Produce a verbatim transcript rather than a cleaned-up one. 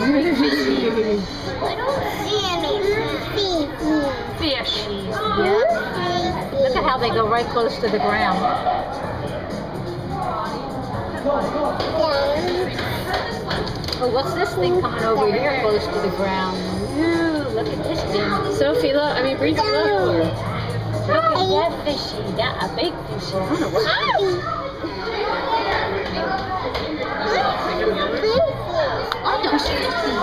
I don't see any Feeshees. Yeah. Look at how they go right close to the ground. Oh, what's this thing coming over here close to the ground? Ooh, look at this thing. Sophie, look. I mean, Breezy, look. Look at that fishy. That a big fishy. I don't know what that is. I don't see it.